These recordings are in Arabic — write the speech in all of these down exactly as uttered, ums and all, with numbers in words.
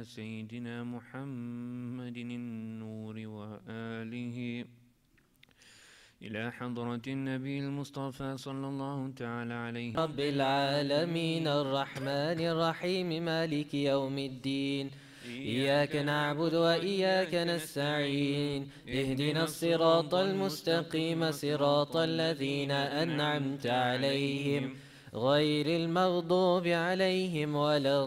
على سيدنا محمد النور وآله إلى حضرة النبي المصطفى صلى الله تعالى عليه رب العالمين الرحمن الرحيم مالك يوم الدين إياك نعبد وإياك نستعين اهدنا الصراط المستقيم صراط الذين أنعمت عليهم غير المغضوب عليهم ولا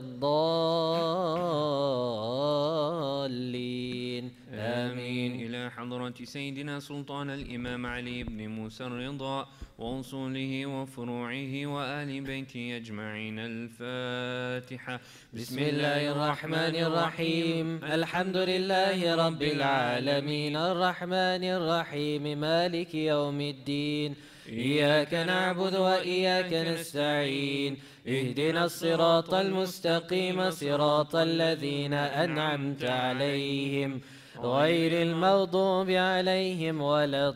الضالين آمين. إلى حضرة سيدنا سلطان الإمام علي بن موسى الرضا وأصوله وفروعه وآل بيته أجمعين. الفاتحة. بسم الله الرحمن الرحيم الحمد لله رب العالمين الرحمن الرحيم مالك يوم الدين إياك نعبد وإياك نستعين اهدنا الصراط المستقيم صراط الذين أنعمت عليهم غير المغضوب عليهم ولا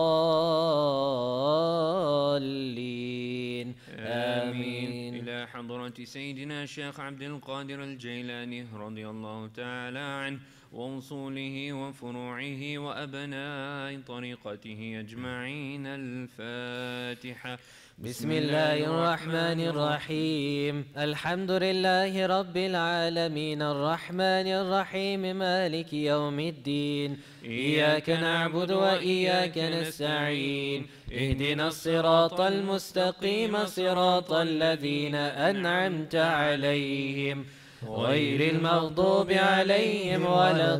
الضالين آمين. إلى حضرة سيدنا الشيخ عبد القادر الجيلاني رضي الله تعالى عنه وأصوله وفروعه وأبناء طريقته أجمعين. الفاتحة. بسم الله الرحمن الرحيم الحمد لله رب العالمين الرحمن الرحيم مالك يوم الدين إياك نعبد وإياك نستعين اهدنا الصراط المستقيم صراط الذين أنعمت عليهم غير المغضوب عليهم ولا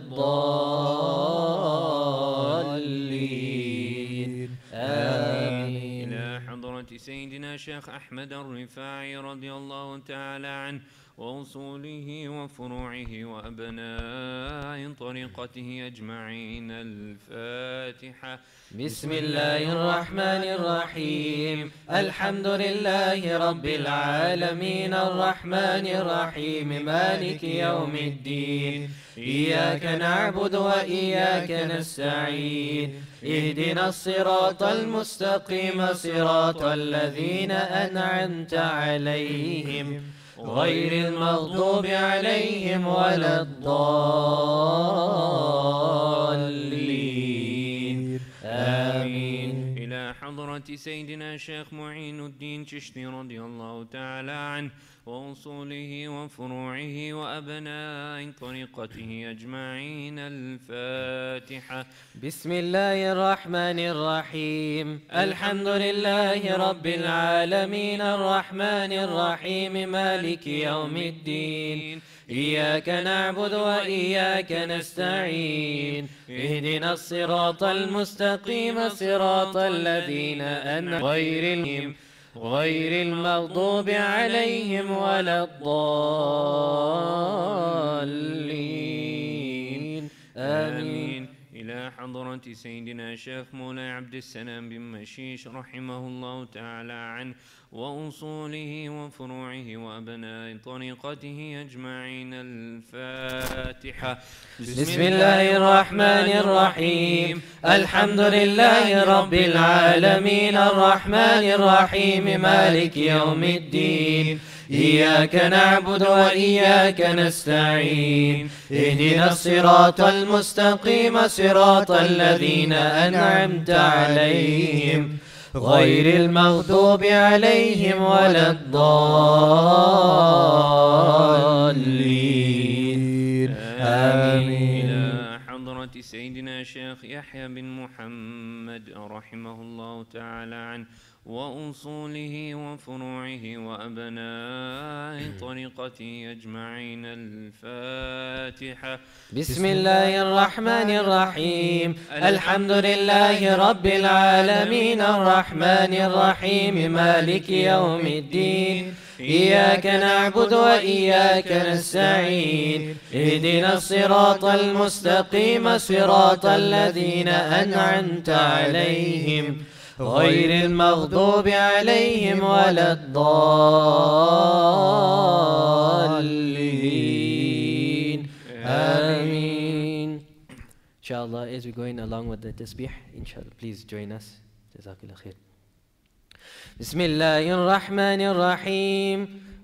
الضالين آمين. سيدنا شيخ أحمد الرفاعي رضي الله تعالى عنه وأصوله وفروعه وأبناء طريقته أجمعين. الفاتحة. بسم الله الرحمن الرحيم الحمد لله رب العالمين الرحمن الرحيم مالك يوم الدين إياك نعبد وإياك نستعين اهدنا الصراط المستقيم صراط الذين أنعمت عليهم غير المغضوب عليهم ولا الضالين آمين. إلى حضرة سيدنا شيخ معين الدين چشتي رضي الله تعالى عنه وأصوله وفروعه وأبناء طريقته أجمعين. الفاتحة. بسم الله الرحمن الرحيم الحمد لله رب العالمين الرحمن الرحيم مالك يوم الدين إياك نعبد وإياك نستعين اهدنا الصراط المستقيم صراط الذين أنعمت عليهم غير المغضوب عليهم ولا الضالين آمين. إلى حضرة سيدنا شيخ مولاي عبد السلام بن مشيش رحمه الله تعالى عنه وأصوله وفروعه وأبناء طريقته أجمعين. الفاتحة. بسم الله الرحمن الرحيم الحمد لله رب العالمين الرحمن الرحيم مالك يوم الدين إياك نعبد وإياك نستعين اهدنا الصراط المستقيم صراط الذين أنعمت عليهم غير المغضوب عليهم ولا الضالين آمين. إلى حضرة سيدنا شيخ يحيى بن محمد رحمه الله تعالى عنه وأصوله وفروعه وأبناء طريقته أجمعين. الفاتحة. بسم الله الرحمن الرحيم الحمد لله رب العالمين الرحمن الرحيم مالك يوم الدين إياك نعبد وإياك نستعين اهدنا الصراط المستقيم صراط الذين أنعمت عليهم غير المغضوب عليهم ولا الضالين آمين. Inshallah, as we're going along with the tasbih, inshallah, please join us. Jazakallah khair. بسم الله الرحمن الرحيم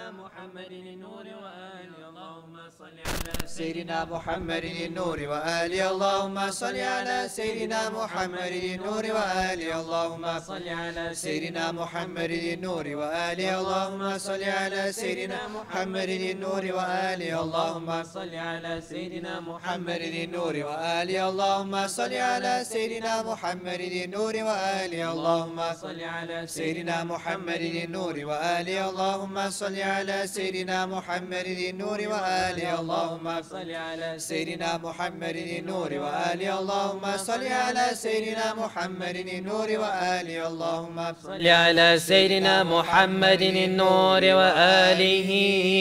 سيدنا محمد النور وآله اللهم صل على سيدنا محمد النور وآله اللهم صل على سيدنا محمد النور وآله اللهم صل على سيدنا محمد النور وآله اللهم صل على سيدنا محمد النور وآله اللهم صل على سيدنا محمد النور وآله اللهم صل على سيدنا محمد النور وآله اللهم صل على سيدنا محمد النور وآله اللهم صل على سيدنا محمد النور وآله اللهم صل على سيدنا محمد النور وآله اللهم صل على سيدنا محمد النور وآله اللهم صل على سيدنا محمد النور وآله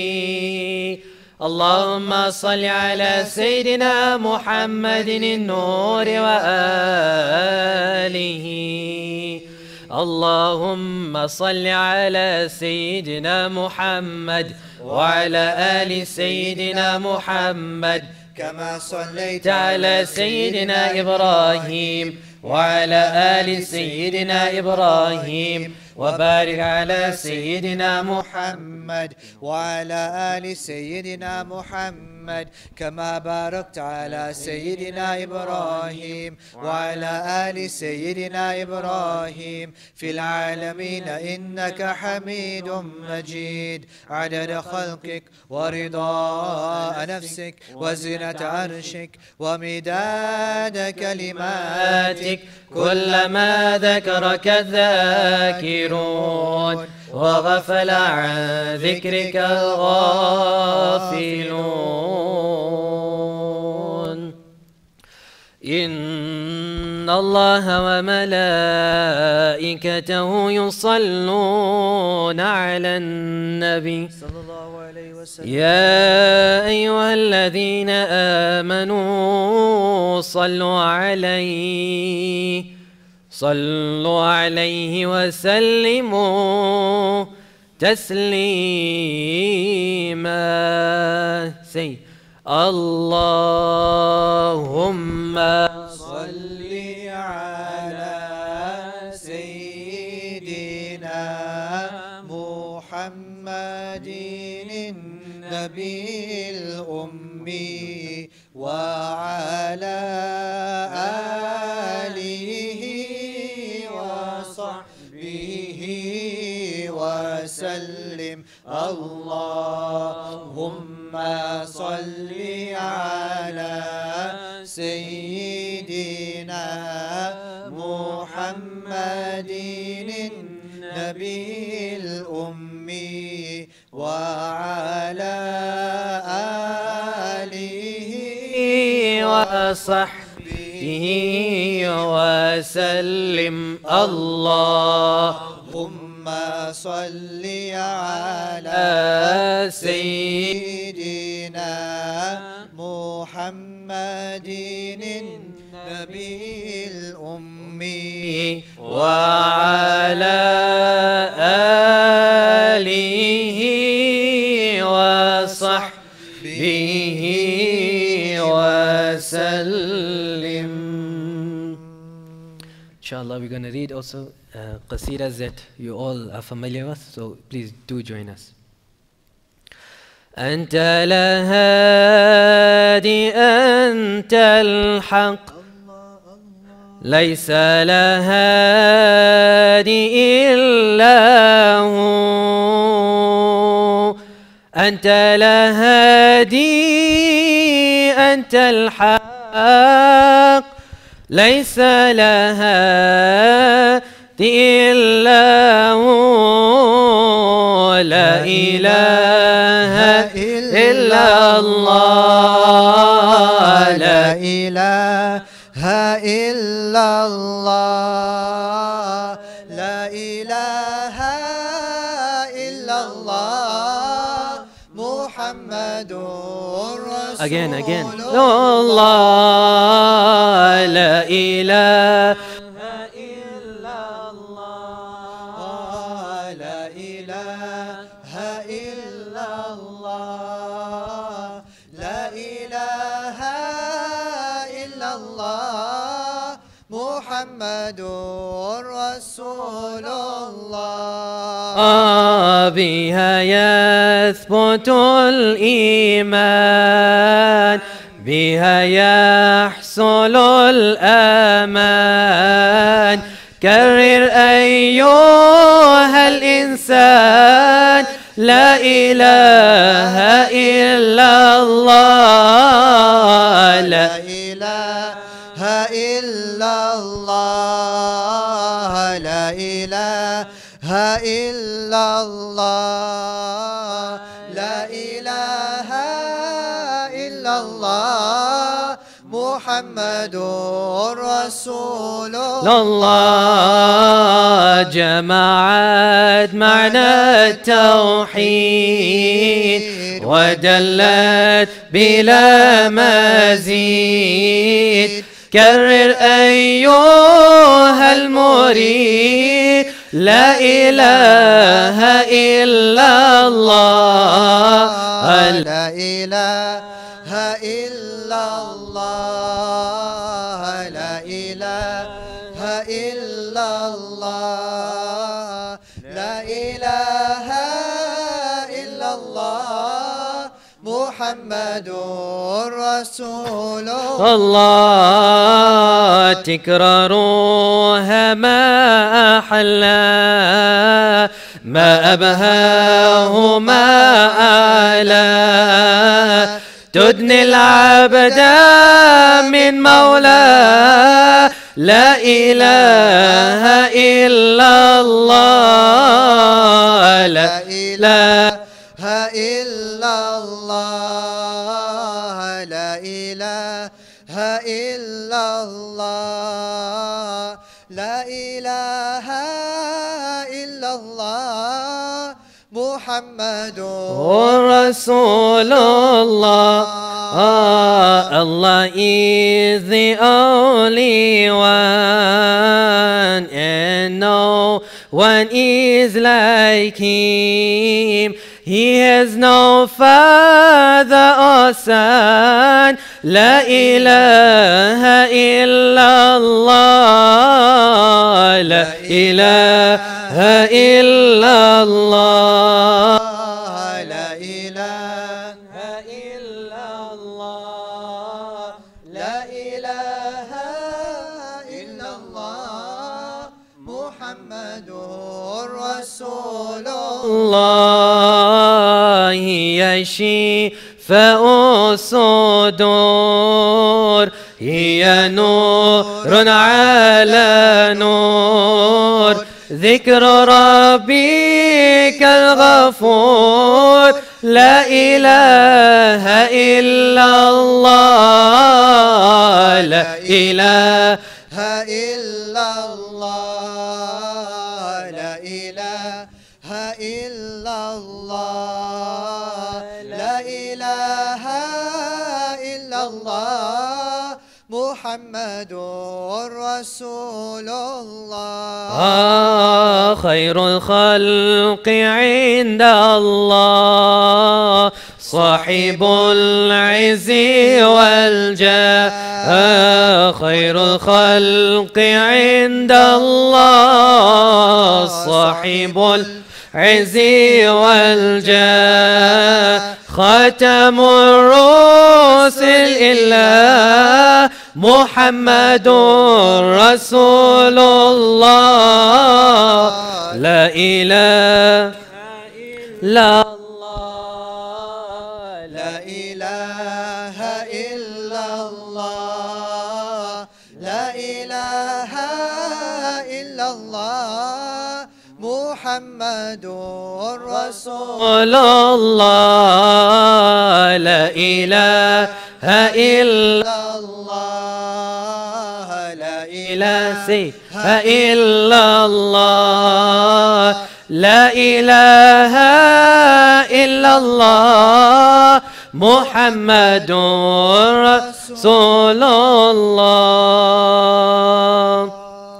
اللهم صل على سيدنا محمد النور وآله اللهم صل على سيدنا محمد وعلى آل سيدنا محمد كما صليت على سيدنا إبراهيم وعلى آل سيدنا إبراهيم وبارك على سيدنا محمد وعلى آل سيدنا محمد كما باركت على سيدنا إبراهيم وعلى آل سيدنا إبراهيم في العالمين إنك حميد مجيد عدد خلقك ورضاء نفسك وزنة عرشك ومداد كلماتك كلما ذكرك الذاكرون وغفل عن ذكرك الغافلون إن الله وملائكته يصلون على النبي صلى الله عليه وسلم يا أيها الذين آمنوا صلوا عليه صلوا عليه وسلموا تسليما سي اللهم صل على سيدنا محمد النبي الأمي وعلى آله وصحبه وسلم اللهم صل على سيدنا محمد النبي الأمي وعلى آله وصحبه وسلم اللهم صل على سيدنا محمد النبي الأمي وعلى آله وصحبه وسلم. Inshallah, we're going to read also uh, qasidas that you all are familiar with, so please do join us. أنت الهادي أنت الحق ليس لهادي إلا هو أنت الهادي أنت الحق ليس لهادي إلا هو لا إله إلا الله لا إله إلا الله لا إله إلا الله محمد رسول again again الله لا إله إلا الله لا إله إلا الله لا إله إلا الله محمد محمد رسول الله. بها يثبت الإيمان بها يحصل الأمان. كرر أيها الإنسان لا إله إلا الله. لا إله إلا الله. لا إله إلا الله. لا إله إلا الله محمد رسول الله. جمعت معنى التوحيد ودلت بلا مزيد. كرر أيها المريد لا إله إلا الله. لا إله إلا الله. لا إله إلا الله. لا إله إلا الله محمد رسول الله. تكرارها ما أحلى ما أبهاه ما أعلى. تدني العبد من مولاه لا إله إلا الله. لا إله إلا الله. لا إله إلا الله. لا إله إلا الله محمد رسول الله. Allah is the only one and no one is like him. He has no father or son. La ilaha illallah. La ilaha illallah. La ilaha illallah. La ilaha illallah Muhammadur Rasulullah. الله هي شفاء الصدور هي نور على نور. ذكر ربك الغفور لا إله إلا الله. لا إله إلا الله. لا إله إلا الله. لا إله إلا الله محمد رسول الله. آه خير الخلق عند الله صاحب العز والجاه. آه خير الخلق عند الله صاحب العز والجاه. خاتم الرسل إلا محمد رسول الله. لا إله إلا الله. لا إله إلا الله. لا إله إلا الله محمد رسول الله. لا إله إلا الله. لا إله إلا الله. لا إله إلا الله محمد رسول الله.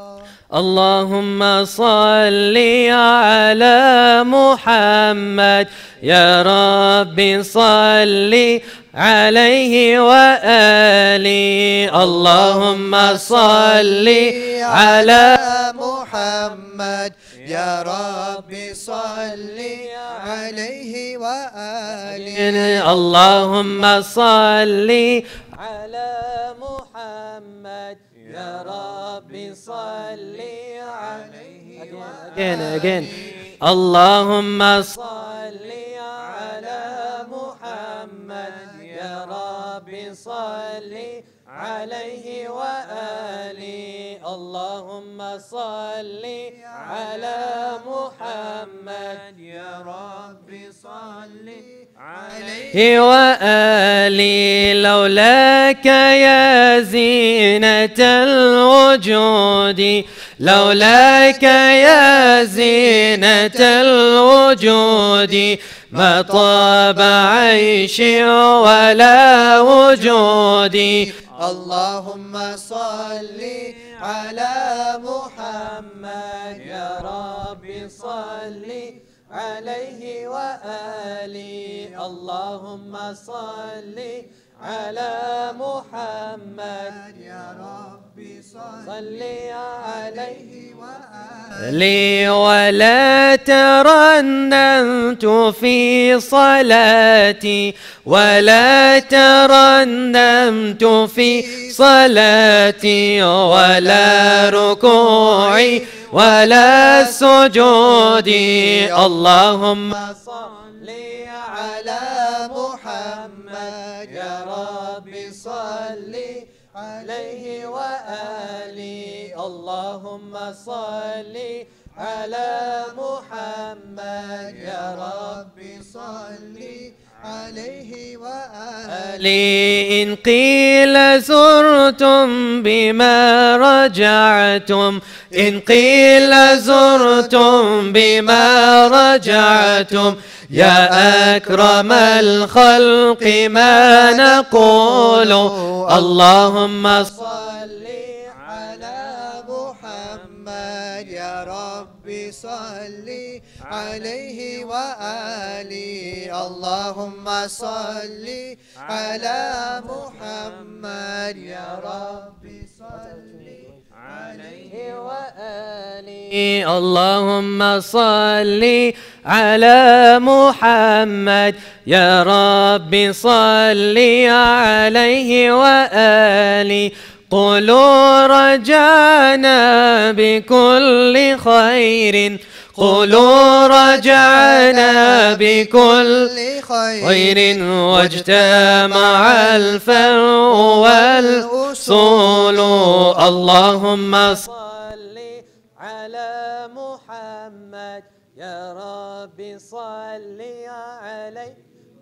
اللهم صل على محمد يا رب صل عليه وآله اللهم صل على محمد يا ربي صل عليه وآله اللهم صل على محمد يا ربي صل عليه again again اللهم صل على محمد يا ربي صل عليه وآله اللهم صل على محمد يا ربي صل عليه وآله لولاك يا زينة الوجود لولاك يا زينة الوجود ما طاب عيشي ولا وجودي اللهم صل على محمد يا ربي صل عليه وآله اللهم صل على محمد يا ربي صل عليه وآله لي ولا ترنمت في صلاتي ولا ترنمت في صلاتي ولا ركوعي ولا سجودي اللهم صل على محمد يا ربي صل عليه وآله اللهم صل على محمد يا ربي صل عليه وآله إن قيل زرتم بما رجعتم إن قيل زرتم بما رجعتم يا أكرم الخلق ما نقول اللهم صل على محمد يا ربي صل عليه وآله اللهم صل على محمد يا ربي صل عليه وآله اللهم صل على محمد يا رب صل عليه وآله قولوا رجعنا بكل خير قولوا رجعنا بكل خير واجتمع الفرع والأصول اللهم صل على محمد يا رب صل عليه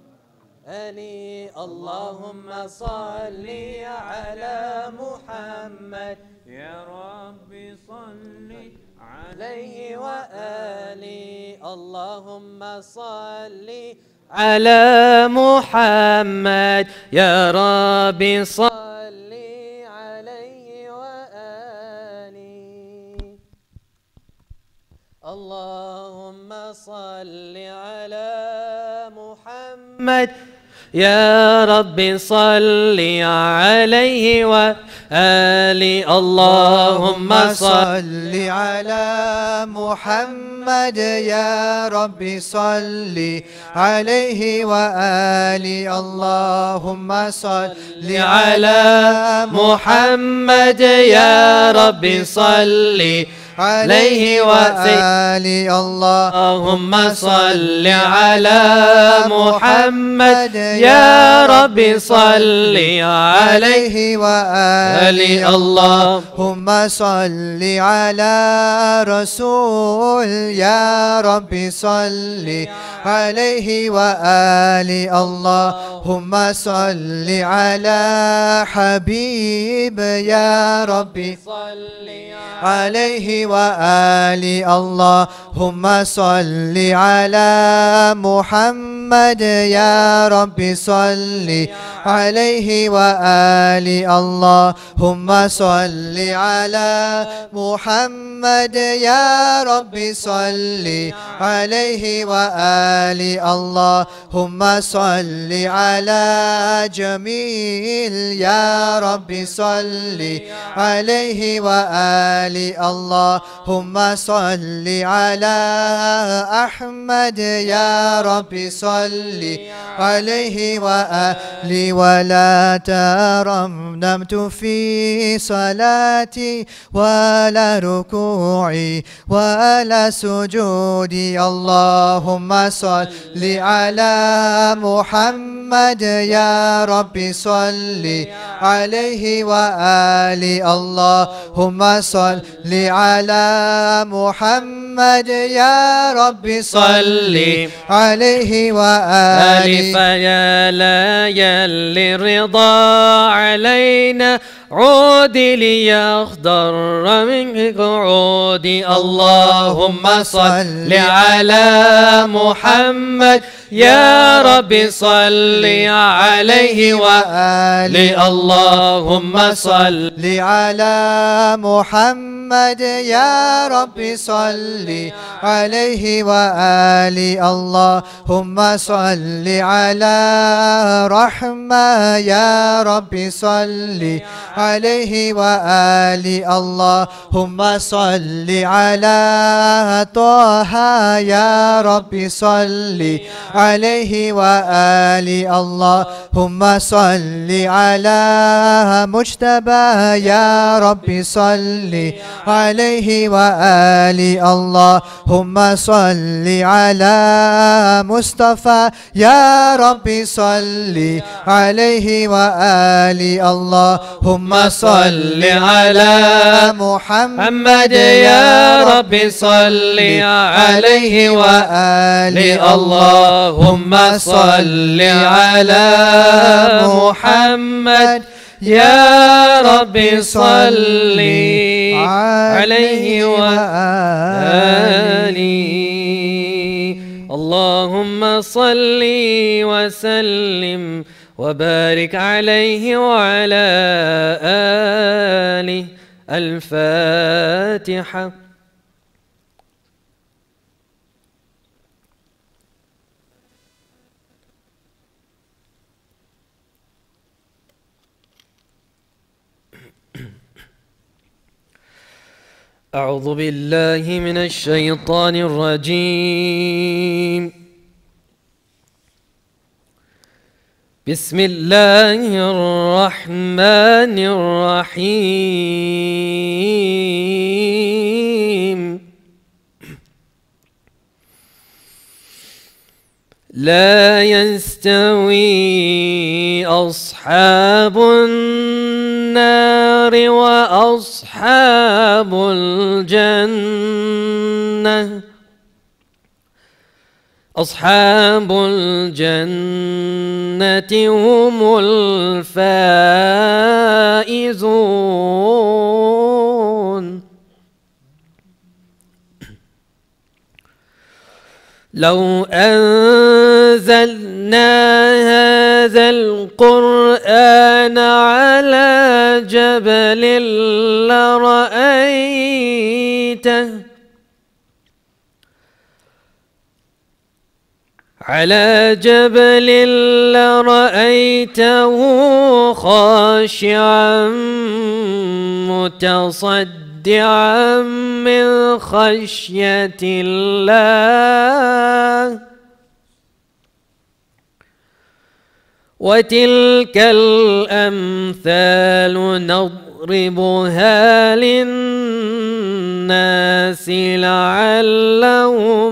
اللهم صل على محمد يا رب صل عليه وآله اللهم صل على محمد يا رب صل عليه وآله اللهم صل على محمد يا رب صل عليه وآله اللهم صل على محمد يا رب صل عليه وآله اللهم صل على محمد يا رب صل عليه وآله اللهم صل على محمد يا رب صل عليه وآله اللهم صل على رسول يا رب صل عليه وآله اللهم صل على حبيب يا رب صل عليه وآل اللهم صل على محمد يا رب صل عليه وآل اللهم صل على محمد يا رب صل عليه وآل اللهم صل على جميل يا رب صل عليه وآل اللهم صل على أحمد يا رب صل عليه وآل ولا ترنمت في صلاتي ولا ركوعي ولا سجودي اللهم صل على محمد يا رب صل عليه وآل اللهم صل على محمد يا رب صل عليه وآل فيا لا يلي الرضا علينا عودي ليخضر من قعودي اللهم صل على محمد يا رب صل عليه وآل اللهم صل على محمد يا رب صل عليه وآل اللهم صل على رحمة يا رب صل عليه وآل اللهم صل على طه يا رب صل عليه وآل اللهم صل على مجتبى يا رب صل عليه وآل اللهم صل على مصطفى يا رب صل عليه وآل اللهم صل على محمد يا رب صل عليه وآل اللهم صل على محمد يا رب صل عليه وآله اللهم صل وسلم وبارك عليه وعلى آله. الفاتحة. أعوذ بالله من الشيطان الرجيم. بسم الله الرحمن الرحيم. لا يستوي أصحاب النار وأصحاب الجنة أصحاب الجنة هم الفائزون. لو أنزلنا هذا القرآن على جبل لرأيته على جبل لرأيته خاشعا متصدعا من خشية الله. وتلك الأمثال نضربها للناس لعلهم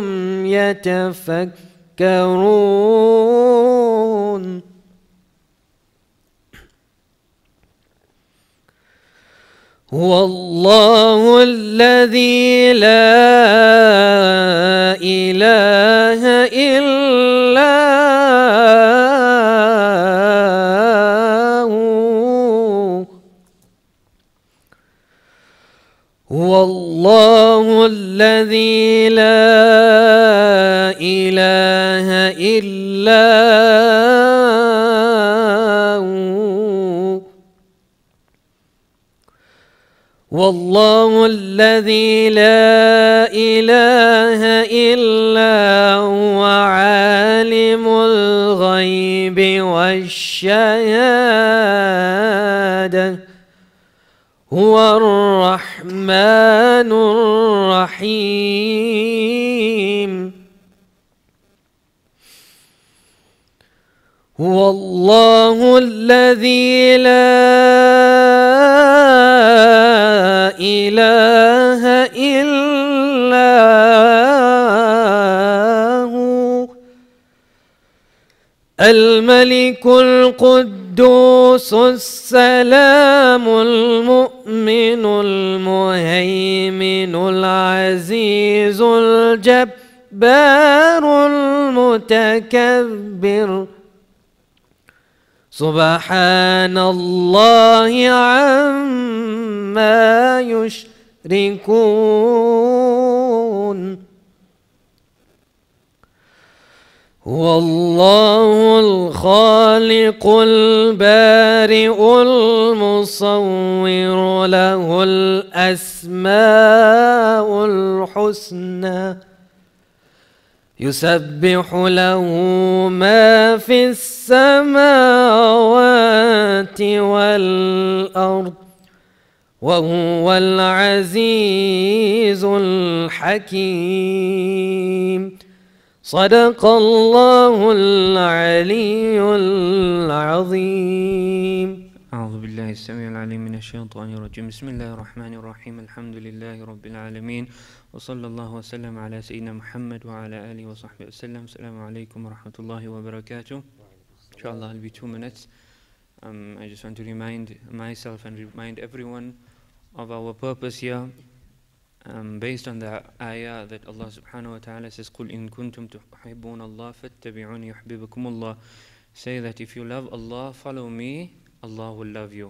يتفكرون. هو الله الذي لا إله إلا هو هو الله الذي لا إله إلا هو والله الذي لا إله إلا هو عالم الغيب والشهادة هو الرحمن الرحيم هو الله الذي لا إله إلا هو الملك القدوس السلام المؤمن المهيمن العزيز الجبار المتكبر سبحان الله عما يشركون هو الله الخالق البارئ المصور له الأسماء الحسنى يسبح له ما في السماوات والأرض وهو العزيز الحكيم صدق الله العلي العظيم. أعوذ بالله السميع العليم من الشيطان الرجيم. بسم الله الرحمن الرحيم. الحمد لله رب العالمين وصلى الله وسلم على سيدنا محمد وعلى آله وصحبه وسلم. السلام عليكم ورحمة الله وبركاته. Inshallah, I'll be two minutes. Um, I just want to remind myself and remind everyone of our purpose here. Um, based on the ayah that Allah subhanahu wa ta'ala says, قُلْ إِن كُنْتُمْ تُحِبُّونَ اللَّهَ فَاتَّبِعُونِ يُحْبِبُكُمُ اللَّهُ. Say that if you love Allah, follow me, Allah will love you.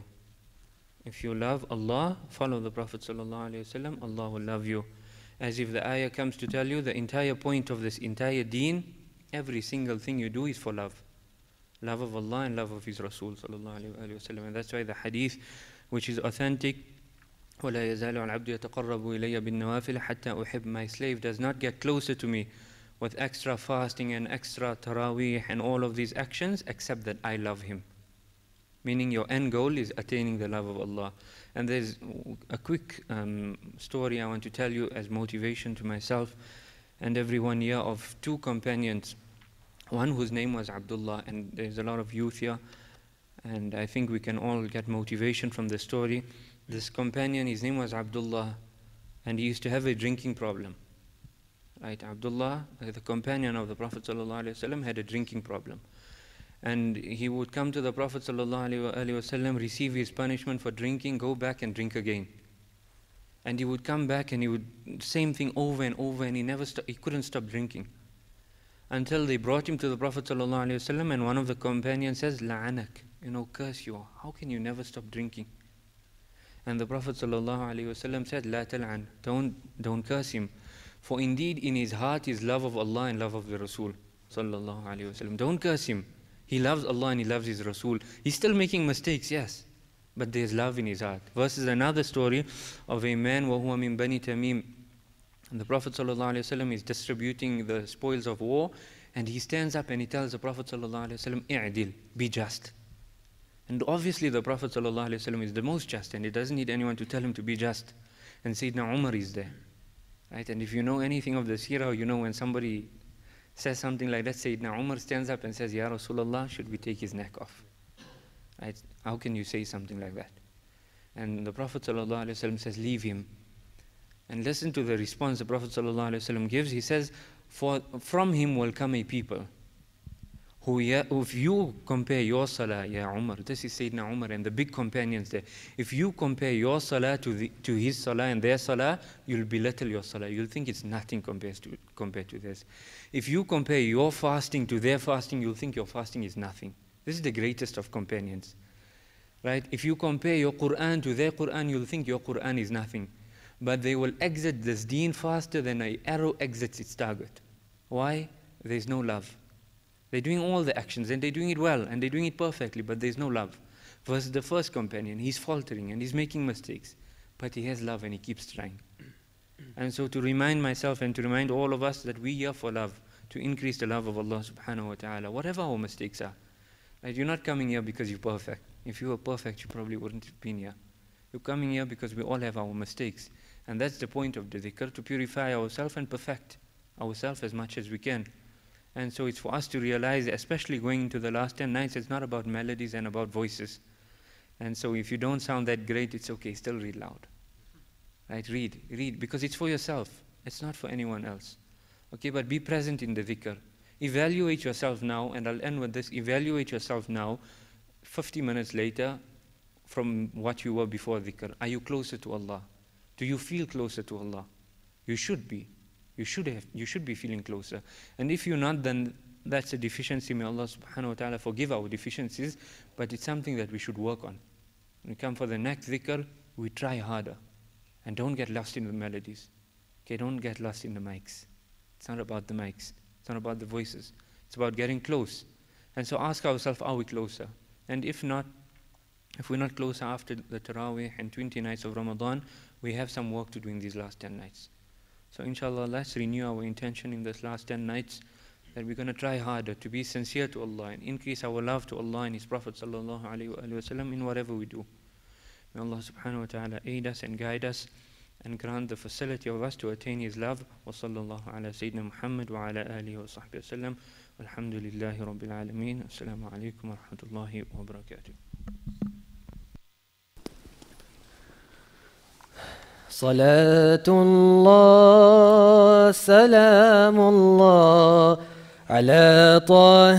If you love Allah, follow the Prophet sallallahu alaihi wasallam, Allah will love you. As if the ayah comes to tell you the entire point of this entire deen, every single thing you do is for love. Love of Allah and love of His Rasul sallallahu alaihi wasallam. And that's why the hadith, which is authentic, وَلَا يَزَالُ الْعَبْدُ يَتَقَرَّبُ إِلَيَّ بِالنَّوَافِلِ حَتَّى أُحِبَّ. My slave does not get closer to me with extra fasting and extra taraweeh and all of these actions except that I love him. Meaning your end goal is attaining the love of Allah. And there's a quick um, story I want to tell you as motivation to myself and everyone here of two companions. One whose name was Abdullah, and there's a lot of youth here, and I think we can all get motivation from the story. This companion, his name was Abdullah, and he used to have a drinking problem. Right, Abdullah, the companion of the Prophet ﷺ, had a drinking problem. And he would come to the Prophet ﷺ, receive his punishment for drinking, go back and drink again. And he would come back and he would, same thing over and over, and he never st- he couldn't stop drinking. Until they brought him to the Prophet ﷺ, and one of the companions says, La'anak, you know, curse you, how can you never stop drinking? And the Prophet ﷺ said, La tal'an, don't, don't curse him. For indeed in his heart is love of Allah and love of the Rasul sallallahu alaihi wasallam. Don't curse him. He loves Allah and he loves his Rasul. He's still making mistakes, yes, but there's love in his heart. Versus another story of a man, وَهُوَ مِن بَنِي تَمِيمٍ. And the Prophet sallallahu alaihi wasallam is distributing the spoils of war, and he stands up and he tells the Prophet sallallahu alaihi wasallam, i'dil, be just. And obviously the Prophet ﷺ is the most just, and he doesn't need anyone to tell him to be just. And Sayyidina Umar is there. Right? And if you know anything of the seerah, you know when somebody says something like that, Sayyidina Umar stands up and says, Ya Rasulullah, should we take his neck off? Right? How can you say something like that? And the Prophet ﷺ says, leave him. And listen to the response the Prophet ﷺ gives. He says, For, from him will come a people. Who, if you compare your salah, Ya Umar, this is Sayyidina Umar and the big companions there. If you compare your salah to, the, to his salah and their salah, you'll belittle your salah. You'll think it's nothing compared to, compared to this. If you compare your fasting to their fasting, you'll think your fasting is nothing. This is the greatest of companions. Right? If you compare your Quran to their Quran, you'll think your Quran is nothing. but they will exit this deen faster than an arrow exits its target. Why? There's no love. They're doing all the actions and they're doing it well and they're doing it perfectly, but there's no love. Versus the first companion, he's faltering and he's making mistakes, but he has love and he keeps trying. And so to remind myself and to remind all of us that we're here for love, to increase the love of Allah subhanahu wa ta'ala, whatever our mistakes are. Right? You're not coming here because you're perfect. If you were perfect, you probably wouldn't have been here. You're coming here because we all have our mistakes. And that's the point of the dhikr, to purify ourselves and perfect ourselves as much as we can. And so it's for us to realize, especially going into the last ten nights, it's not about melodies and about voices. And so if you don't sound that great, it's okay, still read loud. Right, read, read, because it's for yourself. It's not for anyone else. Okay, but be present in the dhikr. Evaluate yourself now, and I'll end with this. Evaluate yourself now, fifty minutes later, from what you were before dhikr. Are you closer to Allah? Do you feel closer to Allah? You should be. You should have, you should be feeling closer. And if you're not, then that's a deficiency. May Allah subhanahu wa ta'ala forgive our deficiencies, but it's something that we should work on. When we come for the next dhikr, we try harder. And don't get lost in the melodies. Okay, don't get lost in the mics. It's not about the mics. It's not about the voices. It's about getting close. And so ask ourselves, are we closer? And if not, if we're not closer after the Taraweeh and twenty nights of Ramadan, we have some work to do in these last ten nights. So inshallah, let's renew our intention in this last ten nights that we're going to try harder to be sincere to Allah and increase our love to Allah and His Prophet sallallahu alaihi wasallam in whatever we do. May Allah subhanahu wa ta'ala aid us and guide us and grant the facility of us to attain His love. Wa sallallahu ala Sayyidina Muhammad wa ala alihi wa sahbihi wa sallam. Walhamdulillahi rabbil alameen. Assalamu alaikum wa rahmatullahi wa barakatuh. صلاة الله سلام الله على طه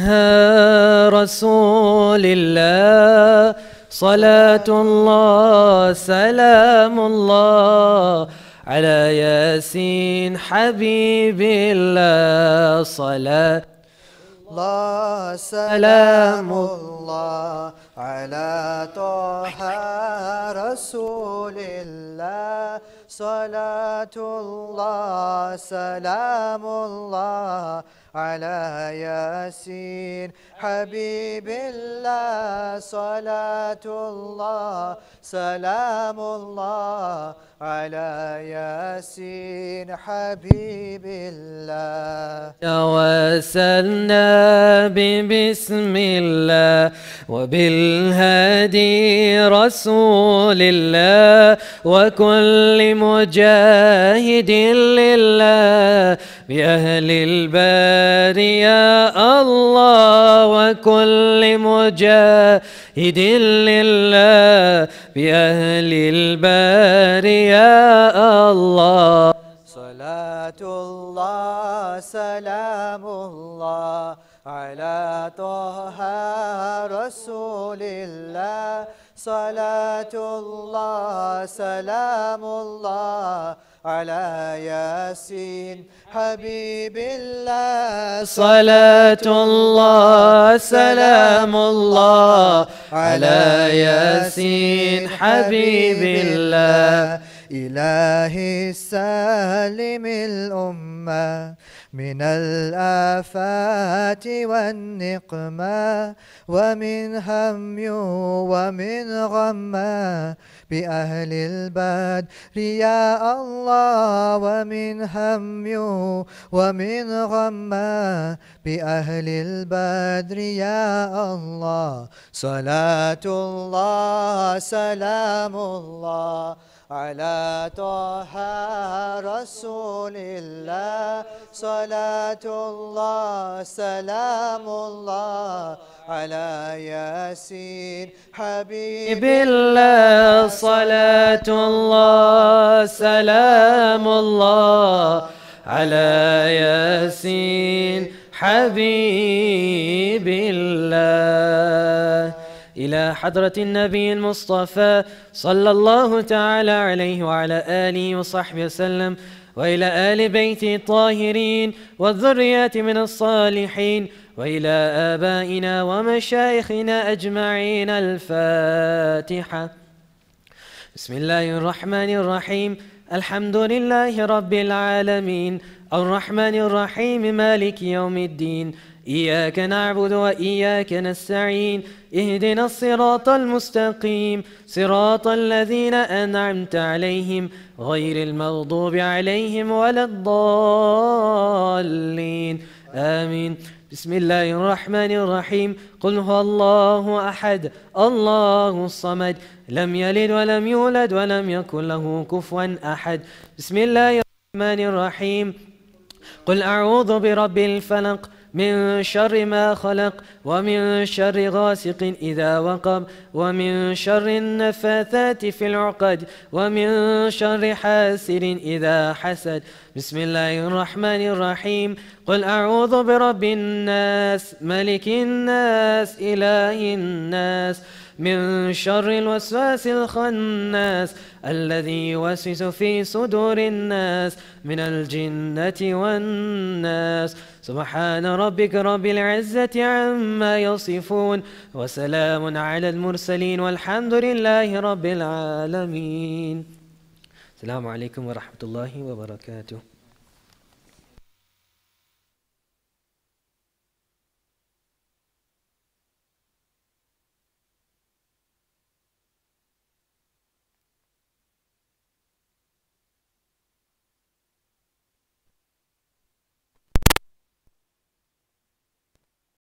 رسول الله صلاة الله سلام الله على ياسين حبيب الله صلاة الله سلام الله على طه رسول الله صلاة الله سلام الله على ياسين حبيب الله صلاة الله سلام الله على ياسين حبيب الله توسلنا ببسم الله وبالهادي رسول الله وكل مجاهد لله بأهل البار يا الله وكل مجاهد لله بأهل البار يا الله صلاة الله سلام الله على طه رسول الله صلاة الله سلام الله على ياسين حبيب الله صلاة الله سلام الله على ياسين حبيب الله إلهي سالم الأمة من الآفات والنقمة ومن هم ومن غمة بأهل البدر يا الله ومن هم ومن غمة بأهل البدر يا الله صلاة الله سلام الله على طه رسول الله صلاة الله سلام الله على ياسين حبيب الله صلاة الله سلام الله على ياسين حبيب الله إلى حضرة النبي المصطفى صلى الله تعالى عليه وعلى آله وصحبه وسلم وإلى آل بيته الطاهرين والذريات من الصالحين وإلى آبائنا ومشايخنا أجمعين الفاتحة. بسم الله الرحمن الرحيم. الحمد لله رب العالمين الرحمن الرحيم مالك يوم الدين إياك نعبد وإياك نستعين اهدنا الصراط المستقيم صراط الذين أنعمت عليهم غير المغضوب عليهم ولا الضالين آمين. بسم الله الرحمن الرحيم قل هو الله أحد الله الصمد لم يلد ولم يولد ولم يكن له كفوا أحد. بسم الله الرحمن الرحيم قل أعوذ برب الفلق من شر ما خلق ومن شر غاسق إذا وقب ومن شر النفاثات في العقد ومن شر حاسد إذا حسد. بسم الله الرحمن الرحيم قل أعوذ برب الناس ملك الناس إله الناس من شر الوسواس الخناس الذي يوسوس في صدور الناس من الجنة والناس. سبحان ربك رب العزة عما يصفون وسلام على المرسلين والحمد لله رب العالمين. السلام عليكم ورحمة الله وبركاته.